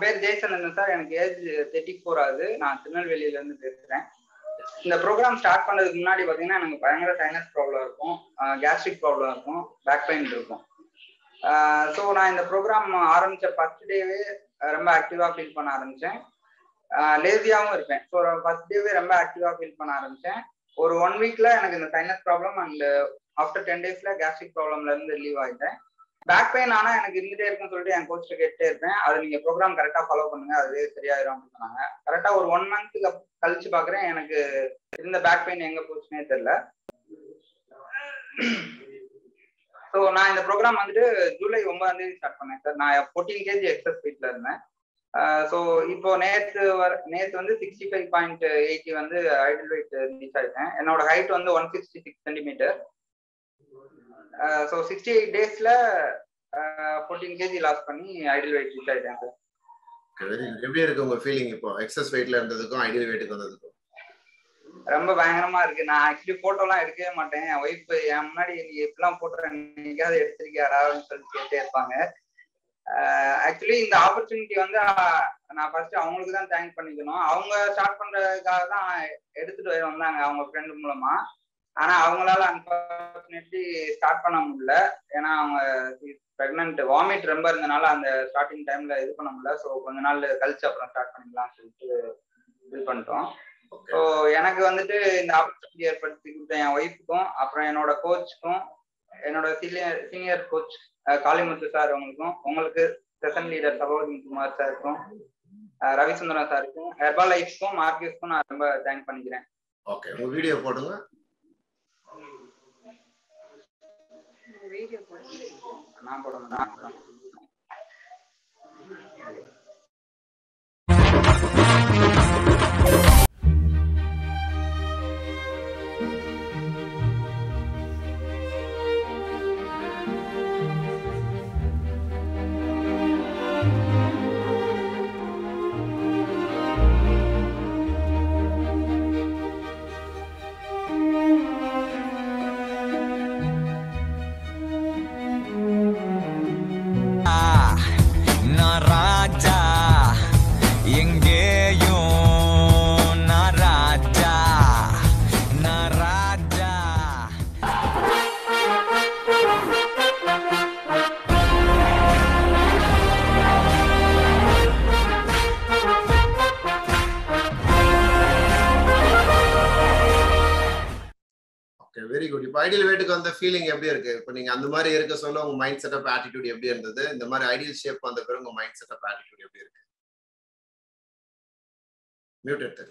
பேர் ஜெய்சந்திரன் சார். எனக்கு ஏஜ் 34 ஆகுது. நான் திருநெல்வேலியில இருந்து பேசுறேன். இந்த ப்ரோக்ராம் ஸ்டார்ட் பண்ணதுக்கு முன்னாடி பாத்தீங்கன்னா எனக்கு பயங்கர சைனஸ் ப்ராப்ளம் இருக்கும், கேஸ்ட்ரிக் ப்ராப்ளம் இருக்கும், பேக் பெயின் இருக்கும். ஸோ நான் இந்த ப்ரோக்ராம் ஆரம்பிச்ச ஃபர்ஸ்ட் டேவே ரொம்ப ஆக்டிவா ஃபீல் பண்ண ஆரம்பிச்சேன். லேசியாகவும் இருப்பேன். ஸோ ஃபர்ஸ்ட் டேவே ரொம்ப ஆக்டிவா ஃபீல் பண்ண ஆரம்பிச்சேன். ஒரு 1 வீக்ல எனக்கு இந்த சைனஸ் ப்ராப்ளம் அண்ட் ஆஃப்டர் 10 டேஸ்ல கேஸ்ட்ரிக் ப்ராப்ளம்ல இருந்து ரிலீவ் ஆயிட்டேன். பேக் பெயின் ஆனா எனக்கு இருந்துட்டே இருக்குன்னு சொல்லிட்டு என் கோச் கேட்டே இருப்பேன். அது நீங்க ப்ரோக்ராம் கரெக்டா ஃபாலோ பண்ணுங்க, அதுவே சரியாயிரும் அப்படின்னு சொன்னாங்க. கரெக்டா ஒரு 1 மந்த்துக்கு கழிச்சு பாக்குறேன், எனக்கு இருந்த பேக் பெயின் எங்க போச்சுன்னே தெரியல. ஸோ நான் இந்த ப்ரோக்ராம் வந்துட்டு ஜூலை 9ஆம் தேதி ஸ்டார்ட் பண்ணேன் சார். நான் 14 kg எக்ஸஸ் வெயிட்ல இருந்தேன். ஸோ இப்போ நேற்று வந்து 65.80 வந்து ஐடல் வெயிட் ரீச் ஆயிட்டேன். என்னோட ஹைட் வந்து 166 சென்டிமீட்டர். ஸோ 68 டேஸ்ல 14 kg லாஸ் பண்ணி ஐடல் வெயிட் ரீச் ஆயிட்டேன் சார். எப்படி இருக்கு உங்க ஃபீலிங் இப்போ எக்ஸஸ் வெயிட்ல இருந்ததுக்கும் ஐடல் வெயிட்டுக்கு வந்ததுக்கும்? ரொம்ப பயங்கரமா இருக்கு. நான் ஆக்சுவலி போட்டோலாம் எடுக்கவே மாட்டேன். என் ஒய்ஃப் என் முன்னாடி நீ எப்படிலாம் போட்டோ நீங்காவது எடுத்திருக்கியாரான்னு சொல்லிட்டு கேட்டே இருப்பாங்க. ஆக்சுவலி இந்த ஆப்பர்ச்சுனிட்டி வந்து நான் ஃபர்ஸ்ட் அவங்களுக்கு தான் தேங்க் பண்ணிக்கணும். அவங்க ஸ்டார்ட் பண்றதுக்காக தான் எடுத்துட்டு வந்தாங்க அவங்க ஃப்ரெண்டு மூலமா. ஆனா அவங்களால அன்பார்ச்சுனேட்லி ஸ்டார்ட் பண்ண முடியல. ஏன்னா அவங்க பிரெக்னன்ட், வாமிட் ரொம்ப இருந்தனால அந்த ஸ்டார்டிங் டைம்ல இது பண்ண முடியல. ஸோ கொஞ்ச நாள் கழிச்சு அப்புறம் ஸ்டார்ட் பண்ணிக்கலாம்னு சொல்லிட்டு இது பண்ணிட்டோம். ஸோ எனக்கு வந்துட்டு இந்த ஆப்பர்ச்சுனிட்டி ஏற்படுத்தி கொடுத்த என் ஒய்ஃபுக்கும், அப்புறம் என்னோட கோச்சுக்கும், என்னோட சீனியர் கோச் காளிமுத்து சார் அவங்களுக்கும், உங்களுக்கு செஷன் லீடர் சகோதரி குமார் சாருக்கும், ரவிசுந்தரம் சாருக்கும், ஹெர்பா லைஃப்க்கும், மார்க்கெஸ்க்கும் நான் ரொம்ப தேங்க் பண்ணிக்கிறேன். ஓகே, உங்க வீடியோ போடுங்க. நான் போடுங்க. Very good. இப்போ ஐடியல் வெயிட்டுக்கு வந்த ஃபீலிங் எப்படி இருக்கு? இப்போ நீங்க அந்த மாதிரி இருக்க சொல்ல உங்க மைண்ட் செட்டப் ஆட்டிடியூட் எப்படி இருந்தது? இந்த மாதிரி ஐடியல் ஷேப் வந்த பிறகு உங்க மைண்ட் செட்டப் ஆட்டிடியூட் எப்படி இருக்கு? மியூட் எடுத்து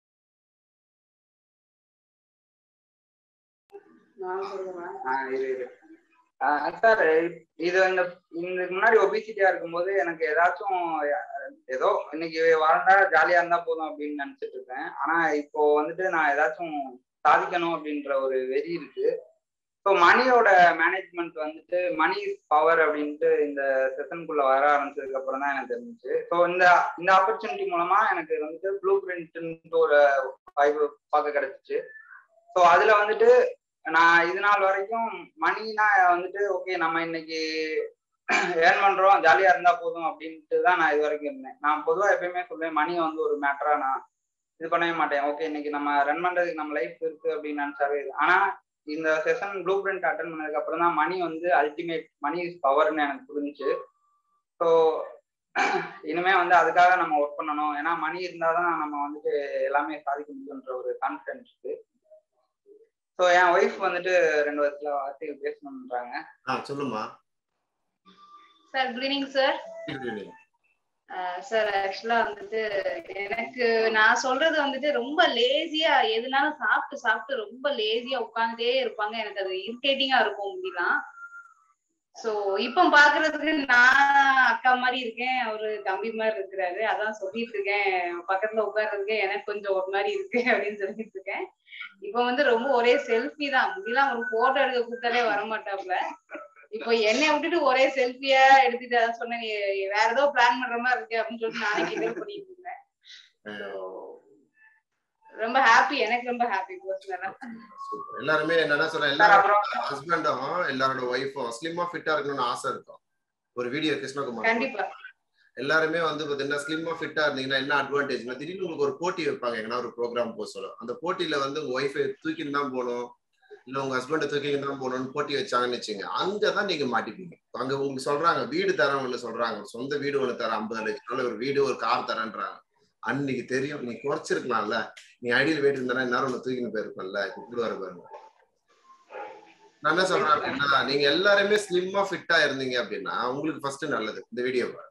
சார். இது இதுக்கு முன்னாடி ஒபிசிட்டியா இருக்கும்போது எனக்கு ஏதாச்சும் ஏதோ இன்னைக்கு வாழ்ந்தா ஜாலியா இருந்தா போதும் அப்படின்னு நினைச்சிட்டு இருக்கேன். ஆனா இப்போ வந்துட்டு நான் ஏதாச்சும் சாதிக்கணும் அப்படின்ற ஒரு வெறி இருக்கு. ஸோ மணியோட மேனேஜ்மெண்ட் வந்துட்டு மணி பவர் அப்படின்ட்டு இந்த செஷனுக்குள்ள வர ஆரம்பிச்சதுக்கு அப்புறம் தான் எனக்கு தெரிஞ்சிச்சு. ஸோ இந்த ஆப்பர்ச்சுனிட்டி மூலமா எனக்கு வந்துட்டு ப்ளூ பிரிண்ட் ஒரு வாய்ப்பு பார்க்க கிடைச்சிச்சு. ஸோ அதுல வந்துட்டு நான் இது நாள் வரைக்கும் மணினா வந்துட்டு ஓகே நம்ம இன்னைக்கு ஏர்ன் பண்றோம் ஜாலியா இருந்தா போதும் அப்படின்ட்டு தான் நான் இது வரைக்கும் இருந்தேன். நான் பொதுவாக எப்பயுமே சொல்லுவேன் மணி வந்து ஒரு மேட்டரா நான் இது பண்ணவே மாட்டேன். ஓகே இன்னைக்கு நம்ம ரன் பண்றதுக்கு நம்ம லைஃப் இருக்கு அப்படின்னு நினைச்சாவே. ஆனா இந்த செஷன் ப்ளூ பிரிண்ட் அட்டன் பண்ணதுக்கு அப்புறம் தான் மணி வந்து அல்டிமேட், மணி இஸ் பவர்னு எனக்கு புரிஞ்சுச்சு. ஸோ இனிமே வந்து அதுக்காக நம்ம ஒர்க் பண்ணணும். ஏன்னா மணி இருந்தாதான் நம்ம வந்துட்டு எல்லாமே சாதிக்க முடியுன்ற ஒரு கான்ஃபிடன்ஸ் இருக்கு. ஸோ என் ஒய்ஃப் வந்துட்டு 2 வருஷத்துல வார்த்தைகள் பேசணும்ன்றாங்க. சொல்லுமா sir. Good evening sir. Sir actually வந்துட்டு எனக்கு நான் சொல்றது வந்துட்டு ரொம்ப லேசியா எதுனாலும் சாப்பிட்டு ரொம்ப லேசியா உட்காந்துட்டே இருப்பாங்க. எனக்கு அது இரிட்டேட்டிங்கா இருக்கும் அப்படிலாம். சோ இப்ப பாக்குறதுக்கு நான் அக்கா மாதிரி இருக்கேன், அவரு தம்பி மாதிரி இருக்கிறாரு. அதான் சொல்லிட்டு இருக்கேன், பக்கத்துல உட்கார்றதுக்கு எனக்கு கொஞ்சம் ஒரு மாதிரி இருக்கு அப்படின்னு சொல்லிட்டு இருக்கேன். இப்ப வந்து ரொம்ப ஒரே செல்ஃபி தான். முன்னெல்லாம் ஒரு போட்டோ எடுக்க கூப்பிட்டாலே வரமாட்டாப்ல. இப்போ என்னை விட்டுட்டு ஒரே செல்ஃபியா எடுத்துட்டு அதான் சொன்னேன், வேற ஏதோ பிளான் பண்ற மாதிரி இருக்கு அப்படின்னு சொல்லிட்டு நானே கிண்டல் பண்ணிட்டு இருந்தேன். ரொம்ப ஹாப்பி, எனக்கு ரொம்ப ஹாப்பி பர்சனலா. எல்லாருமே என்ன சொல்றேன், எல்லாரோட ஹஸ்பண்டும் எல்லாரோட ஒய்ஃபும் ஸ்லிம்மா ஃபிட்டா இருக்கணும்னு ஆசை இருக்கும். ஒரு வீடியோ கிருஷ்ணகுமார் கண்டிப்பா எல்லாருமே வந்து பாத்தீங்கன்னா ஸ்லிம்மா ஃபிட்டா இருந்தீங்கன்னா என்ன அட்வான்டேஜ்னா திடீர்னு உங்களுக்கு ஒரு போட்டி வைப்பாங்க, எங்கன்னா ஒரு ப்ரோக்ராம் போக சொல்ல. அந்த போட்டியில வந்து உங்க ஒய்ஃபை தூக்கின்னு தான் போகணும், இல்ல உங்க ஹஸ்பண்டை தூக்கின்னு தான் போகணும்னு போட்டி வச்சாங்கன்னு வச்சுங்க, அங்கதான் நீங்க மாட்டிப்பீங்க. அங்க உங்களுக்கு சொல்றாங்க வீடு தரேன் ஒண்ணு சொல்றாங்க, சொந்த வீடு ஒண்ணு தரேன் 50 லட்சம் ரூபாய் ஒரு வீடு ஒரு கார் தரேன்றாங்க. அன்னைக்கு தெரியும் நீ குறைச்சிருக்கலாம்ல, நீ ஐடியல் வெயிட் இருந்தா எல்லாரும் ஒண்ணு தூக்கின்னு போயிருப்பல்ல, இப்படி வர பாருங்க. நான் என்ன சொல்றேன் அப்படின்னா, நீங்க எல்லாருமே ஸ்லிம்மா ஃபிட்டா இருந்தீங்க அப்படின்னா உங்களுக்கு ஃபர்ஸ்ட் நல்லது. இந்த வீடியோ பாருங்க.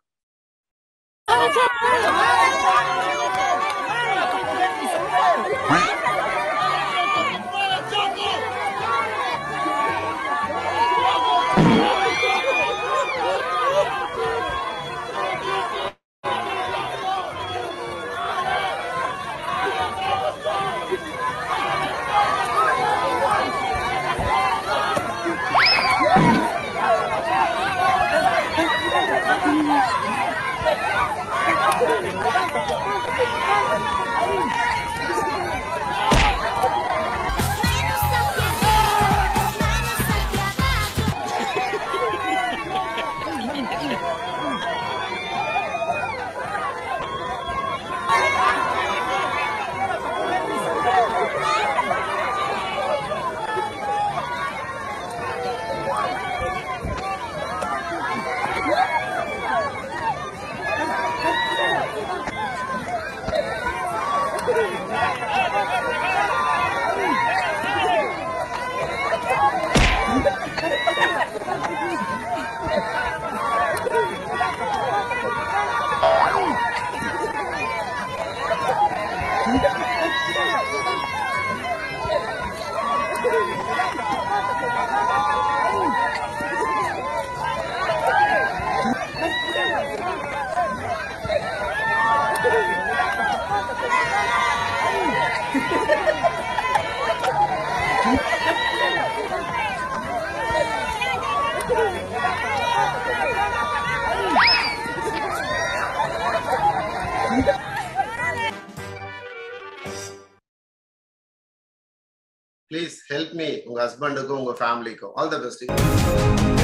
Please help me, உங்க ஹஸ்பண்டுக்கும் உங்க ஃபேமிலிக்கும். All the best.